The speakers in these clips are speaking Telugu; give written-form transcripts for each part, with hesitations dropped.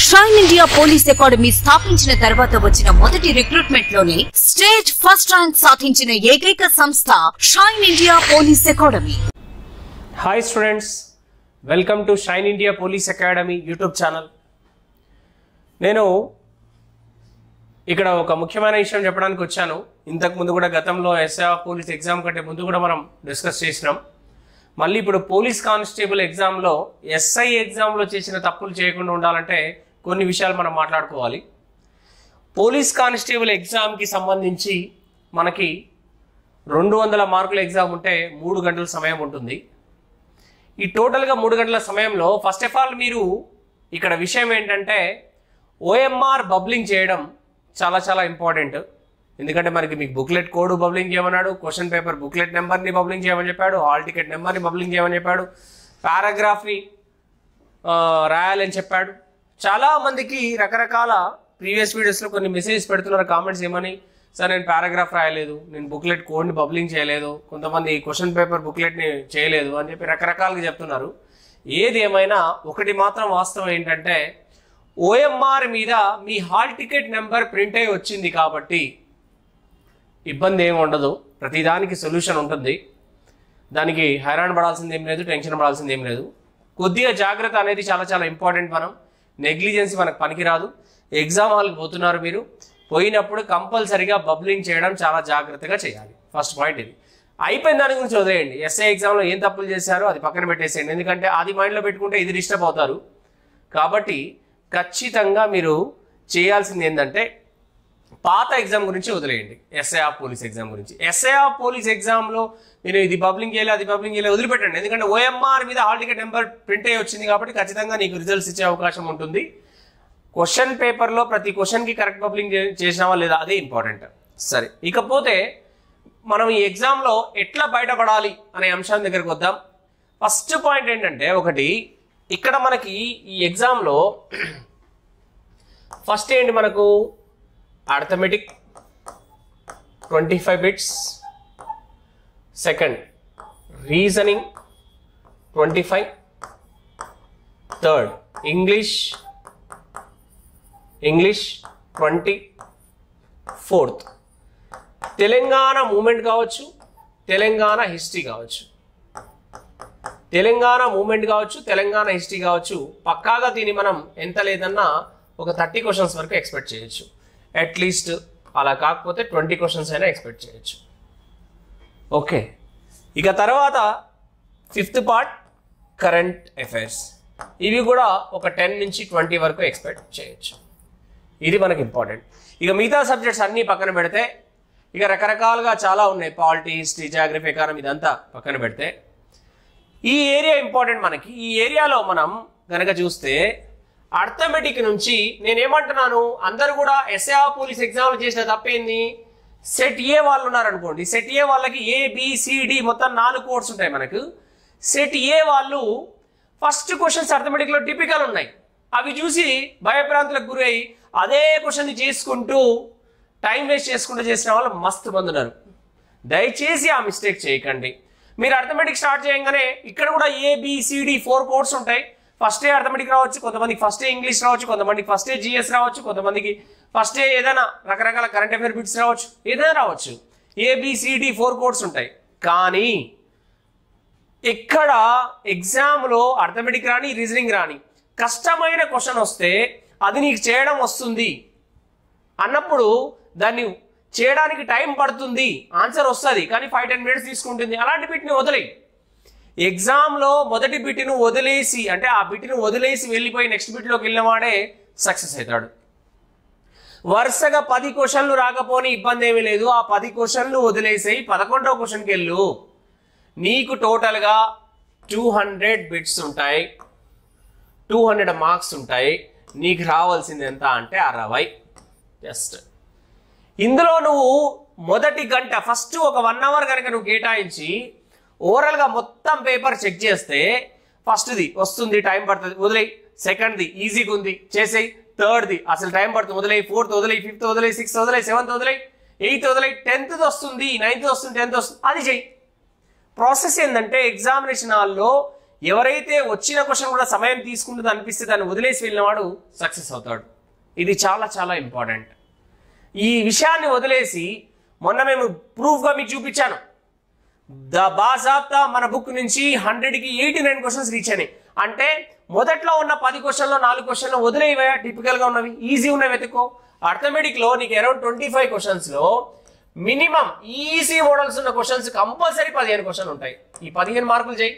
షైన్ ఇండియా పోలీస్ అకాడమీ స్థాపించిన తర్వాత వచ్చిన మొదటి రిక్రూట్మెంట్ లోనే స్టేట్ ఫస్ట్ ర్యాంక్ సాధించిన ఏకైక సంస్థ Shine India Police Academy. Hi students, welcome to Shine India Police Academy YouTube channel. నేను ఇక్కడ ఒక ముఖ్యమైన విషయం చెప్పడానికి వచ్చాను. ఇంతకు ముందు కూడా గతంలో ఎస్ఐ పోలీస్ ఎగ్జామ్ కంటే ముందు కూడా మనం డిస్కస్ చేసినాం. మళ్ళీ ఇప్పుడు పోలీస్ కానిస్టేబుల్ ఎగ్జామ్లో ఎస్ఐ ఎగ్జామ్లో చేసిన తప్పులు చేయకుండా ఉండాలంటే కొన్ని విషయాలు మనం మాట్లాడుకోవాలి. పోలీస్ కానిస్టేబుల్ ఎగ్జామ్కి సంబంధించి మనకి 200 మార్కుల ఎగ్జామ్ ఉంటే 3 గంటల సమయం ఉంటుంది. ఈ టోటల్గా 3 గంటల సమయంలో ఫస్ట్ ఆఫ్ ఆల్ మీరు ఇక్కడ విషయం ఏంటంటే ఓఎంఆర్ బబ్లింగ్ చేయడం చాలా చాలా ఇంపార్టెంట్. ఎందుకంటే మనకి మీకు బుక్లెట్ కోడ్ బబ్లింగ్ చేయమన్నాడు, క్వశ్చన్ పేపర్ బుక్లెట్ నెంబర్ని బబ్లింగ్ చేయమని చెప్పాడు, హాల్ టికెట్ నెంబర్ని బబ్లింగ్ చేయమని చెప్పాడు, పారాగ్రాఫ్ని రాయాలని చెప్పాడు. చాలామందికి రకరకాల ప్రీవియస్ వీడియోస్లో కొన్ని మెసేజెస్ పెడుతున్నారు కామెంట్స్ ఏమని, సార్ నేను పారాగ్రాఫ్ రాయలేదు, నేను బుక్లెట్ కోడ్ని బబ్లింగ్ చేయలేదు, కొంతమంది క్వశ్చన్ పేపర్ బుక్లెట్ని చేయలేదు అని చెప్పి రకరకాలుగా చెప్తున్నారు. ఏది ఏమైనా ఒకటి మాత్రం వాస్తవం ఏంటంటే ఓఎంఆర్ మీద మీ హాల్ టికెట్ నెంబర్ ప్రింట్ అయి వచ్చింది కాబట్టి ఇబ్బంది ఏమి ఉండదు, ప్రతిదానికి సొల్యూషన్ ఉంటుంది. దానికి హైరాణ పడాల్సింది ఏం లేదు, టెన్షన్ పడాల్సింది ఏం లేదు. కొద్దిగా జాగ్రత్త అనేది చాలా చాలా ఇంపార్టెంట్. మనం నెగ్లిజెన్సీ మనకు పనికిరాదు. ఎగ్జామ్ హాల్కి పోతున్నారు, మీరు పోయినప్పుడు కంపల్సరీగా బబ్లింగ్ చేయడం చాలా జాగ్రత్తగా చేయాలి. ఫస్ట్ పాయింట్ ఇది. అయిపోయిన దాని గురించి వదిలేయండి. ఎస్ఐ ఎగ్జామ్లో ఏం తప్పులు చేశారో అది పక్కన పెట్టేసేయండి. ఎందుకంటే అది మైండ్లో పెట్టుకుంటే ఇది డిస్టర్బ్ అవుతారు. కాబట్టి ఖచ్చితంగా మీరు చేయాల్సింది ఏంటంటే పాత ఎగ్జామ్ గురించి వదిలేయండి. ఎస్ఐ పోలీస్ ఎగ్జామ్ గురించి, ఎస్ఐ పోలీస్ ఎగ్జామ్లో మీరు ఇది బబ్లింగ్ చేయాలి, అది బబ్లింగ్ చేయాలి వదిలిపెట్టండి. ఎందుకంటే ఓఎంఆర్ మీద హాల్ టికెట్ నెంబర్ ప్రింట్ అయ్యి వచ్చింది కాబట్టి ఖచ్చితంగా నీకు రిజల్ట్స్ ఇచ్చే అవకాశం ఉంటుంది. క్వశ్చన్ పేపర్లో ప్రతి క్వశ్చన్కి కరెక్ట్ బబ్లింగ్ చేసినావా లేదా అదే ఇంపార్టెంట్. సరే, ఇకపోతే మనం ఈ ఎగ్జామ్లో ఎట్లా బయటపడాలి అనే అంశం దగ్గరికి వద్దాం. ఫస్ట్ పాయింట్ ఏంటంటే ఒకటి, ఇక్కడ మనకి ఈ ఎగ్జామ్లో ఫస్ట్ ఏంటి, మనకు arithmetic 25 bits, second reasoning 25, third English 20, fourth Telangana movement కావచ్చు, తెలంగాణ హిస్టరీ కావచ్చు. తెలంగాణ మూమెంట్ కావచ్చు, తెలంగాణ హిస్టరీ కావచ్చు. పక్కాగా దీన్ని మనం ఎంత లేదన్నా ఒక 30 క్వశ్చన్స్ వరకు ఎక్స్పెక్ట్ చేయొచ్చు. అట్లీస్ట్ అలా కాకపోతే 20 క్వశ్చన్స్ అయినా ఎక్స్పెక్ట్ చేయొచ్చు. ఓకే, ఇక తర్వాత 5th పార్ట్ కరెంట్ అఫైర్స్. ఇవి కూడా ఒక 10 నుంచి 20 వరకు ఎక్స్పెక్ట్ చేయొచ్చు. ఇది మనకి ఇంపార్టెంట్. ఇక మిగతా సబ్జెక్ట్స్ అన్నీ పక్కన పెడితే ఇక రకరకాలుగా చాలా ఉన్నాయి. పాలిటీ, హిస్టరీ, జాగ్రఫీ, ఎకానమీ ఇదంతా పక్కన పెడితే ఈ ఏరియా ఇంపార్టెంట్ మనకి. ఈ ఏరియాలో మనం కనుక చూస్తే అర్థమెటిక్ నుంచి నేనేమంటున్నాను, అందరూ కూడా ఎస్ఐ పోలీస్ ఎగ్జామ్లు చేసిన తప్పేంది, సెట్ ఏ వాళ్ళు ఉన్నారనుకోండి, సెట్ ఏ వాళ్ళకి ABCD మొత్తం 4 కోడ్స్ ఉంటాయి మనకు. సెట్ ఏ వాళ్ళు ఫస్ట్ క్వశ్చన్స్ అర్థమెటిక్లో టిపికల్ ఉన్నాయి, అవి చూసి భయభ్రాంతులకు గురై అదే క్వశ్చన్ని చేసుకుంటూ టైం వేస్ట్ చేసుకుంటూ చేసిన వాళ్ళు మస్తు మంది ఉన్నారు. దయచేసి ఆ మిస్టేక్ చేయకండి. మీరు అర్థమెటిక్ స్టార్ట్ చేయగానే ఇక్కడ కూడా ABCD 4 కోడ్స్ ఉంటాయి. ఫస్ట్ ఏ అర్థమెటిక్ రావచ్చు, కొంతమందికి ఫస్ట్ ఏ ఇంగ్లీష్ రావచ్చు, కొంతమందికి ఫస్ట్ ఏ GS రావచ్చు, కొంతమందికి ఫస్ట్ ఏ ఏదైనా రకరకాల కరెంట్ అఫైర్ బిట్స్ రావచ్చు, ఏదైనా రావచ్చు. ABCD 4 కోడ్స్ ఉంటాయి. కానీ ఇక్కడ ఎగ్జామ్లో అర్థమెటిక్ రాని, రీజనింగ్ రాని, కష్టమైన క్వశ్చన్ వస్తే అది నీకు చేయడం వస్తుంది అన్నప్పుడు దాన్ని చేయడానికి టైం పడుతుంది, ఆన్సర్ వస్తుంది కానీ 5-10 మినిట్స్ తీసుకుంటుంది. అలాంటి బిట్ని వదిలేయి. ఎగ్జామ్లో మొదటి బిట్ను వదిలేసి, అంటే ఆ బిట్ను వదిలేసి వెళ్ళిపోయి నెక్స్ట్ బిట్లోకి వెళ్ళినవాడే సక్సెస్ అవుతాడు. వరుసగా 10 క్వశ్చన్లు రాకపోని ఇబ్బంది ఏమీ లేదు. ఆ 10 క్వశ్చన్లు వదిలేసేయి, 11వ క్వశ్చన్కి వెళ్ళు. నీకు టోటల్గా 200 బిట్స్ ఉంటాయి, 200 మార్క్స్ ఉంటాయి. నీకు రావాల్సింది ఎంత అంటే 60. జస్ట్ ఇందులో నువ్వు మొదటి గంట ఫస్ట్ ఒక 1 అవర్ కనుక నువ్వు కేటాయించి ఓవరాల్గా మొత్తం పేపర్ చెక్ చేస్తే ఫస్ట్ది వస్తుంది, టైం పడుతుంది, వదిలేయి. సెకండ్ది ఈజీగా ఉంది, చేసేయి. థర్డ్ది అసలు టైం పడుతుంది, వదిలేయి. ఫోర్త్ వదిలేయి, ఫిఫ్త్ వదిలేయి, సిక్స్త్ వదిలేయి, సెవెంత్ వదిలేయి, ఎయిత్ వదిలేయి, 10th వస్తుంది, 9th వస్తుంది, 10th వస్తుంది, అది చెయ్యి. ప్రాసెస్ ఏంటంటే ఎగ్జామినేషన్ హాల్లో ఎవరైతే వచ్చిన క్వశ్చన్ కూడా సమయం తీసుకుంటుందో అనిపిస్తే దాన్ని వదిలేసి వెళ్ళినవాడు సక్సెస్ అవుతాడు. ఇది చాలా చాలా ఇంపార్టెంట్. ఈ విషయాన్ని వదిలేసి మొన్న మేము ప్రూఫ్గా మీకు చూపించాను. బాజాబ్తా మన బుక్ నుంచి 100కి 89 క్వశ్చన్స్ రీచ్ అయినాయి. అంటే మొదట్లో ఉన్న 10 క్వశ్చన్లో 4 క్వశ్చన్లు వదిలేవా టిపికల్గా ఉన్నవి, ఈజీ ఉన్నవి వెతుక్కో. అర్థమెటిక్లో నీకు అరౌండ్ 25 క్వశ్చన్స్లో మినిమం ఈజీ మోడల్స్ ఉన్న క్వశ్చన్స్ కంపల్సరీ 15 క్వశ్చన్లు ఉంటాయి. ఈ 15 మార్కులు చేయి.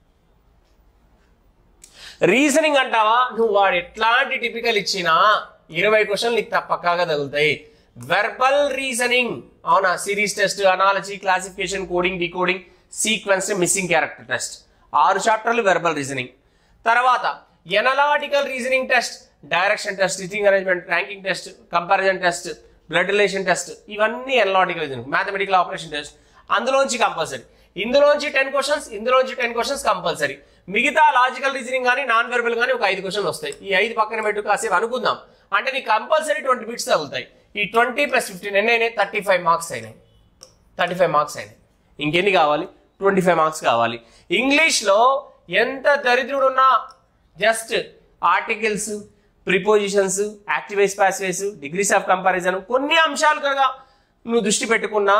రీజనింగ్ అంటావా, నువ్వు వాడు ఎట్లాంటి టిపికల్ ఇచ్చినా 20 క్వశ్చన్లు నీకు పక్కాగా తగులుతాయి. వెర్బల్ రీజనింగ్, అవునా, series test, analogy, classification, coding, decoding, sequence, missing character test, 6 చాప్టర్లు వెర్బల్ రీజనింగ్. తర్వాత analytical reasoning test, direction test, sitting arrangement, ranking test, comparison test, blood relation test, ఇవన్నీ analytical reasoning. Mathematical operation test అందులోంచి కంపల్సరీ. ఇందులోంచి 10 క్వశ్చన్స్, ఇందులోంచి 10 క్వశ్చన్స్ కంపల్సరీ. మిగతా లాజికల్ రీజనింగ్ కానీ నాన్ వెర్బల్ కానీ ఒక 5 క్వశ్చన్లు వస్తాయి. ఈ 5 పక్కన పెట్టు, కాసేపు అనుకుందాం. అంటే నీకు కంపల్సరీ 20 బిట్స్ తగులుతాయి. ఈ 20 + 15 ఎన్ని అయినాయి? 35 మార్క్స్ అయినాయి. 35 మార్క్స్ అయినాయి. ఇంకెన్ని కావాలి? 25 మార్క్స్ కావాలి. ఇంగ్లీష్లో ఎంత దరిద్రుడు ఉన్నా just articles, prepositions, active voice, passive voice, degrees of comparison, కొన్ని అంశాలు కనుక నువ్వు దృష్టి పెట్టుకున్నా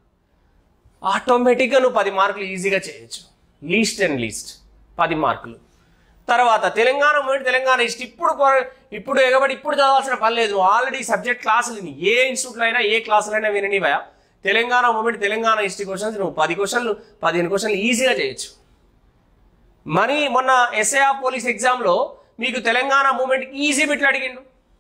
ఆటోమేటిక్గా నువ్వు 10 మార్కులు ఈజీగా చేయొచ్చు. లీస్ట్ అండ్ లీస్ట్ 10 మార్కులు. తర్వాత తెలంగాణ మూమెంట్, తెలంగాణ హిస్టరీ ఇప్పుడు ఎగబడి ఇప్పుడు చదవాల్సిన పని లేదు. ఆల్రెడీ సబ్జెక్ట్ క్లాసులు ఏ ఇన్స్టిట్యూట్లో అయినా ఏ క్లాసులో అయినా విననివా. Telangana movement, Telangana history questions నువ్వు 10 క్వశ్చన్లు 15 క్వశ్చన్లు ఈజీగా చేయొచ్చు. మరి మొన్న ఎస్ఐఆర్ పోలీస్ ఎగ్జామ్లో మీకు తెలంగాణ మూమెంట్ ఈజీ బిట్లు అడిగిండు.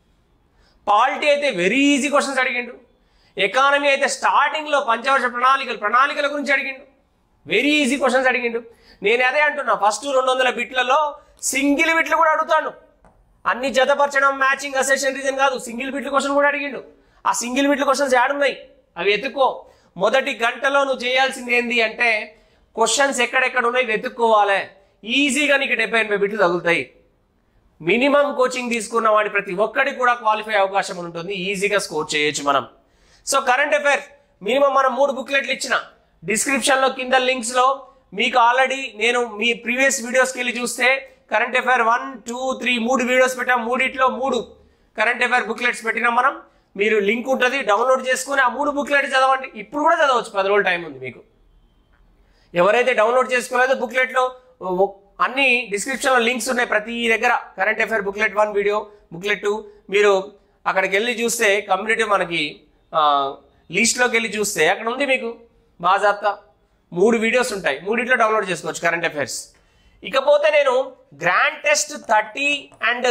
పాలిటీ అయితే వెరీ ఈజీ క్వశ్చన్స్ అడిగిండు. ఎకానమీ అయితే స్టార్టింగ్లో పంచవర్ష ప్రణాళికల గురించి అడిగిండు. వెరీ ఈజీ క్వశ్చన్స్ అడిగిండు. నేను అదే అంటున్నా, ఫస్ట్ 200 బిట్లలో సింగిల్ బిట్లు కూడా అడుగుతాను. అన్ని జతపరచడం, మ్యాచింగ్, అసెషన్, రీజన్ కాదు, సింగిల్ బిట్లు క్వశ్చన్ కూడా అడిగిండు. ఆ సింగిల్ బిట్లు క్వశ్చన్స్ యాడున్నాయి అవి వెతుక్కో. మొదటి గంటలో నువ్వు చేయాల్సింది ఏంది అంటే క్వశ్చన్స్ ఎక్కడెక్కడ ఉన్నాయి వెతుక్కోవాలి. ఈజీగా నీకు 70-80 బిట్లు తగులుతాయి. మినిమం కోచింగ్ తీసుకున్న వాడి ప్రతి ఒక్కడికి కూడా క్వాలిఫై అవకాశం ఉంటుంది. ఈజీగా స్కోర్ చేయొచ్చు మనం. సో కరెంట్ అఫైర్స్ మినిమం మనం 3 బుక్లెట్లు ఇచ్చిన. డిస్క్రిప్షన్లో కింద లింక్స్లో మీకు ఆల్రెడీ నేను మీ ప్రీవియస్ వీడియోస్కి వెళ్ళి చూస్తే కరెంట్ అఫైర్ 1, 2, 3 3 వీడియోస్ పెట్టాం. 3 కరెంట్ అఫైర్ బుక్లెట్స్ పెట్టినాం మనం. మీరు లింక్ ఉంటుంది, డౌన్లోడ్ చేసుకుని ఆ 3 బుక్లెట్ చదవండి. ఇప్పుడు కూడా చదవచ్చు, 10 రోజులు టైం ఉంది మీకు. ఎవరైతే డౌన్లోడ్ చేసుకోలేదో బుక్లెట్లో అన్ని డిస్క్రిప్షన్లో లింక్స్ ఉన్నాయి ప్రతి దగ్గర. Current affair booklet 1 video, booklet 2 మీరు అక్కడికి వెళ్ళి చూస్తే కమ్యూనిటీ మనకి లిస్ట్లోకి వెళ్ళి చూస్తే అక్కడ ఉంది మీకు బాజాబ్తా 3 వీడియోస్ ఉంటాయి. 3 డౌన్లోడ్ చేసుకోవచ్చు కరెంట్ అఫైర్స్. ఇకపోతే నేను గ్రాండ్ టెస్ట్ 30 అండ్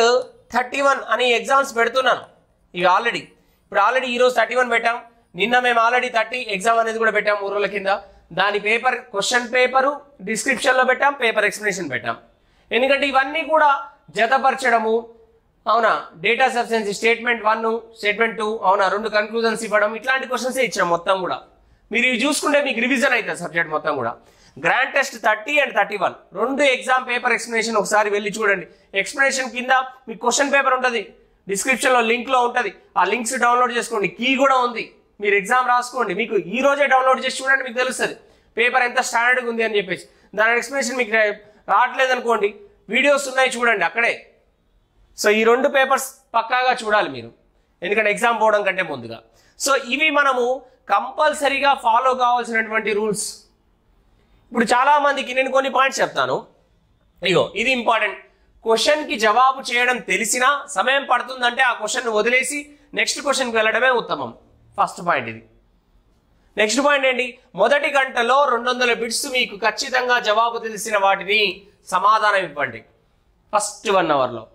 31 అని ఎగ్జామ్స్ పెడుతున్నాను. ఇవి ఇప్పుడు ఆల్రెడీ ఈరోజు 31 పెట్టాం. నిన్న మేము ఆల్రెడీ 30 ఎగ్జామ్ అనేది కూడా పెట్టాం 3 రోజుల కింద. దాని పేపర్, క్వశ్చన్ పేపరు డిస్క్రిప్షన్లో పెట్టాం, పేపర్ ఎక్స్ప్లెనేషన్ పెట్టాం. ఎందుకంటే ఇవన్నీ కూడా జతపరచడము, అవునా, డేటా సబ్స్టెన్స్, స్టేట్మెంట్ 1, స్టేట్మెంట్ 2, అవునా, 2 కన్క్లూజన్స్ ఇవ్వడం, ఇట్లాంటి క్వశ్చన్స్ ఇచ్చాం మొత్తం కూడా. మీరు ఇవి చూసుకుంటే మీకు రివిజన్ అవుతుంది సబ్జెక్ట్ మొత్తం కూడా. Grand test 30 and 31 2 exam paper explanation ఒకసారి వెళ్ళి చూడండి. ఎక్స్ప్లెనేషన్ కింద మీకు క్వశ్చన్ పేపర్ ఉంటుంది, డిస్క్రిప్షన్లో లింక్లో ఉంటుంది. ఆ లింక్స్ డౌన్లోడ్ చేసుకోండి. కీ కూడా ఉంది. మీరు ఎగ్జామ్ రాసుకోండి. మీకు ఈ రోజే డౌన్లోడ్ చేసి చూడండి, మీకు తెలుస్తుంది పేపర్ ఎంత స్టాండర్డ్గా ఉంది అని చెప్పేసి. దాని ఎక్స్ప్లెనేషన్ మీకు రావట్లేదు అనుకోండి, వీడియోస్ ఉన్నాయి చూడండి అక్కడే. సో ఈ 2 పేపర్స్ పక్కాగా చూడాలి మీరు, ఎందుకంటే ఎగ్జామ్ పోవడం కంటే ముందుగా. సో ఇవి మనము కంపల్సరీగా ఫాలో కావాల్సినటువంటి రూల్స్. ఇప్పుడు చాలామందికి నేను కొన్ని పాయింట్స్ చెప్తాను. ఇగో ఇది ఇంపార్టెంట్. క్వశ్చన్కి జవాబు చేయడం తెలిసినా సమయం పడుతుందంటే ఆ క్వశ్చన్ వదిలేసి నెక్స్ట్ క్వశ్చన్కి వెళ్ళడమే ఉత్తమం. ఫస్ట్ పాయింట్ ఇది. నెక్స్ట్ పాయింట్ ఏంటి? మొదటి గంటలో 200 బిట్స్ మీకు ఖచ్చితంగా జవాబు తెలిసిన వాటిని సమాధానం ఇవ్వండి. ఫస్ట్ 1 అవర్లో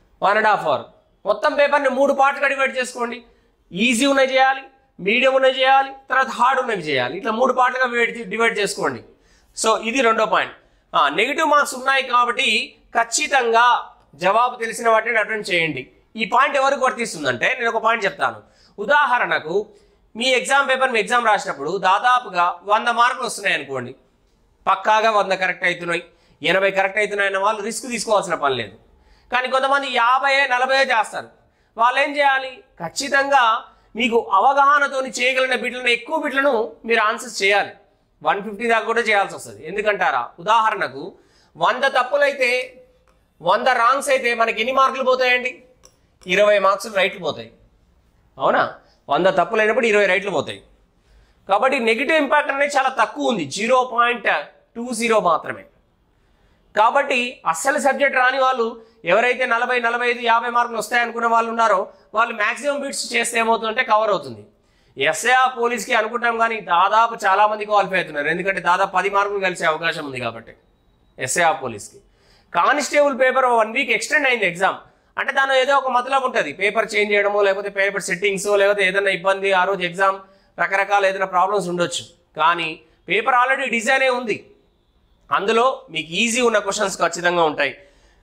1.5 అవర్ మొత్తం పేపర్ని 3 పార్ట్గా డివైడ్ చేసుకోండి. ఈజీ ఉన్నవి చేయాలి, మీడియం ఉన్నవి చేయాలి, తర్వాత హార్డ్ ఉన్నవి చేయాలి. ఇట్లా 3 పార్ట్గా డివైడ్ చేసుకోండి. సో ఇది 2వ పాయింట్. నెగిటివ్ మార్క్స్ ఉన్నాయి కాబట్టి ఖచ్చితంగా జవాబు తెలిసిన వాటిని అటెండ్ చేయండి. ఈ పాయింట్ ఎవరికి వర్తిస్తుందంటే నేను ఒక పాయింట్ చెప్తాను. ఉదాహరణకు మీ ఎగ్జామ్ పేపర్ మీ ఎగ్జామ్ రాసినప్పుడు దాదాపుగా 100 మార్కులు వస్తున్నాయి అనుకోండి. పక్కాగా 100 కరెక్ట్ అవుతున్నాయి, 80 కరెక్ట్ అవుతున్నాయి అన్న వాళ్ళు రిస్క్ తీసుకోవాల్సిన పని లేదు. కానీ కొంతమంది 50-40 చేస్తారు. వాళ్ళు ఏం చేయాలి? ఖచ్చితంగా మీకు అవగాహనతో చేయగలిగిన బిట్లను, ఎక్కువ బిట్లను మీరు ఆన్సర్స్ చేయాలి. 150 దాకా కూడా చేయాల్సి వస్తుంది. ఎందుకంటారా? ఉదాహరణకు 100 తప్పులైతే 100 రాంగ్స్ అయితే మనకి ఎన్ని మార్కులు పోతాయండి? 20 మార్క్స్ రైట్లు పోతాయి. అవునా? 100 తప్పులు అయినప్పుడు 20 రైట్లు పోతాయి. కాబట్టి నెగిటివ్ ఇంపాక్ట్ అనేది చాలా తక్కువ ఉంది, 0.20 మాత్రమే. కాబట్టి అస్సలు సబ్జెక్ట్ రాని వాళ్ళు ఎవరైతే 40, 45, 50 మార్కులు వస్తాయనుకున్న వాళ్ళు ఉన్నారో వాళ్ళు మ్యాక్సిమం బిట్స్ చేస్తే ఏమవుతుందంటే కవర్ అవుతుంది. ఎస్ఐఆర్ పోలీస్కి అనుకుంటాం కానీ దాదాపు చాలామంది క్వాలిఫై అవుతున్నారు, ఎందుకంటే దాదాపు 10 మార్కులు కలిసే అవకాశం ఉంది కాబట్టి ఎస్ఐఆర్ పోలీస్కి. కానిస్టేబుల్ పేపర్ 1 వీక్ ఎక్స్టెండ్ అయింది ఎగ్జామ్ అంటే దానిలో ఏదో ఒక మతలబు ఉంటుంది, పేపర్ చేంజ్ చేయడమో లేకపోతే పేపర్ సెట్టింగ్స్ లేకపోతే ఏదైనా ఇబ్బంది, ఆ రోజు ఎగ్జామ్ రకరకాల ఏదైనా ప్రాబ్లమ్స్ ఉండొచ్చు. కానీ పేపర్ ఆల్రెడీ డిజైనే ఉంది, అందులో మీకు ఈజీ ఉన్న క్వశ్చన్స్ ఖచ్చితంగా ఉంటాయి.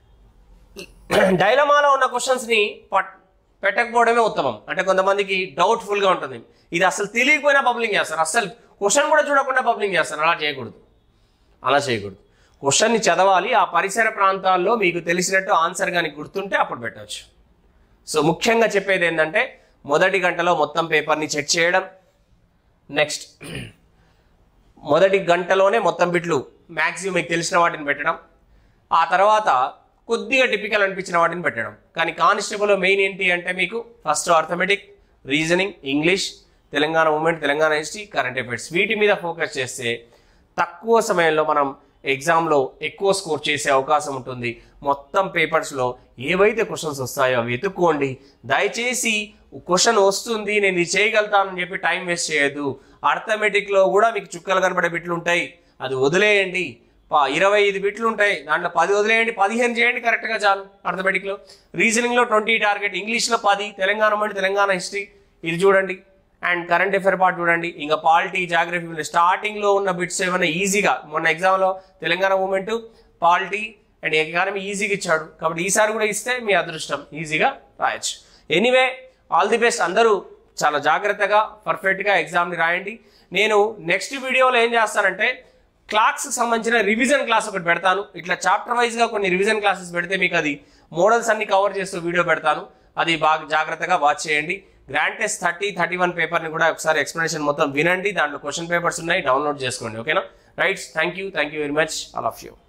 డైలమాలో ఉన్న క్వశ్చన్స్ని పెట్టకపోవడమే ఉత్తమం. అంటే కొంతమందికి డౌట్ఫుల్గా ఉంటుంది, ఇది అసలు తెలియకపోయినా పబ్లింగ్ చేస్తారు, అసలు క్వశ్చన్ కూడా చూడకుండా పబ్లింగ్ చేస్తారు. అలా చేయకూడదు. క్వశ్చన్ని చదవాలి, ఆ పరిసర ప్రాంతాల్లో మీకు తెలిసినట్టు ఆన్సర్ కానీ గుర్తుంటే అప్పుడు పెట్టవచ్చు. సో ముఖ్యంగా చెప్పేది ఏంటంటే మొదటి గంటలో మొత్తం పేపర్ని చెక్ చేయడం, నెక్స్ట్ మొదటి గంటలోనే మొత్తం బిట్లు మ్యాక్సిమం మీకు తెలిసిన వాటిని పెట్టడం, ఆ తర్వాత కొద్దిగా టిపికల్ అనిపించిన వాటిని పెట్టడం. కానీ కానిస్టేబుల్లో మెయిన్ ఏంటి అంటే మీకు first arithmetic, reasoning, English, Telangana movement, Telangana history, current affairs, వీటి మీద ఫోకస్ చేస్తే తక్కువ సమయంలో మనం ఎగ్జామ్లో ఎక్కువ స్కోర్ చేసే అవకాశం ఉంటుంది. మొత్తం పేపర్స్లో ఏవైతే క్వశ్చన్స్ వస్తాయో అవి వెతుక్కోండి. దయచేసి క్వశ్చన్ వస్తుంది నేను ఇది చేయగలుగుతానని చెప్పి టైం వేస్ట్ చేయొద్దు. అర్థమెటిక్లో కూడా మీకు చుక్కలు కనబడే బిట్లు ఉంటాయి, అది వదిలేయండి. 25 బిట్లు ఉంటాయి, దాంట్లో 10 వదిలేయండి, 15 చేయండి, కరెక్ట్గా చాలు. అర్థమెటిక్లో, రీజనింగ్లో 20 టార్గెట్, ఇంగ్లీష్లో 10, తెలంగాణ మూమెంట్, తెలంగాణ హిస్టరీ ఇది చూడండి, అండ్ కరెంట్ అఫైర్ పార్ట్ చూడండి. ఇంకా పాలిటీ, జాగ్రఫీ స్టార్టింగ్లో ఉన్న బిట్స్ ఏమైనా ఈజీగా, మొన్న ఎగ్జామ్లో Telangana movement, polity and economy ఈజీగా ఇచ్చాడు, కాబట్టి ఈసారి కూడా ఇస్తే మీ అదృష్టం, ఈజీగా రాయొచ్చు. Anyway all the best. అందరూ చాలా జాగ్రత్తగా పర్ఫెక్ట్గా ఎగ్జామ్ని రాయండి. నేను నెక్స్ట్ వీడియోలో ఏం చేస్తానంటే క్లాక్స్కి సంబంధించిన రివిజన్ క్లాస్ ఒకటి పెడతాను. ఇట్లా చాప్టర్ వైజ్గా కొన్ని రివిజన్ క్లాసెస్ పెడితే మీకు అది మోడల్స్ అన్ని కవర్ చేస్తూ వీడియో పెడతాను, అది బాగా జాగ్రత్తగా వాచ్ చేయండి. గ్రాండ్ టెస్ట్ 31 పేపర్ని కూడా ఒకసారి ఎక్స్ప్లెనేషన్ మొత్తం వినండి, దాంట్లో క్వశ్చన్ పేపర్స్ ఉన్నాయి, డౌన్లోడ్ చేసుకోండి. ఓకేనా? Right, thank you very much all of you.